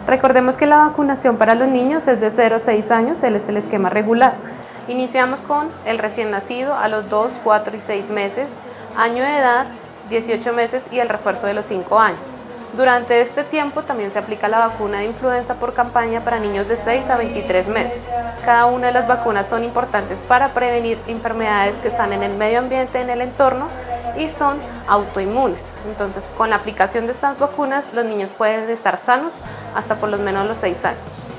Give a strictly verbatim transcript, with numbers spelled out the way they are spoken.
Recordemos que la vacunación para los niños es de cero a seis años, él es el esquema regular. Iniciamos con el recién nacido a los dos, cuatro y seis meses, año de edad, dieciocho meses y el refuerzo de los cinco años. Durante este tiempo también se aplica la vacuna de influenza por campaña para niños de seis a veintitrés meses. Cada una de las vacunas son importantes para prevenir enfermedades que están en el medio ambiente, en el entorno, y son autoinmunes. Entonces, con la aplicación de estas vacunas, los niños pueden estar sanos hasta por lo menos los seis años.